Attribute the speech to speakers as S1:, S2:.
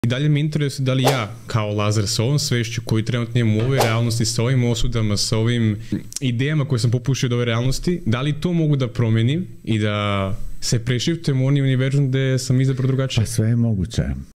S1: I dalje me interesuje da li ja, kao Lazar, sa ovom svešću koji trenutno imam u ovoj realnosti, sa ovim osudama, sa ovim idejama koje sam popušio od ove realnosti, da li to mogu da promenim i da se prešiftujem u onaj univerzum gde sam izabrao drugačije?
S2: Pa sve je moguće.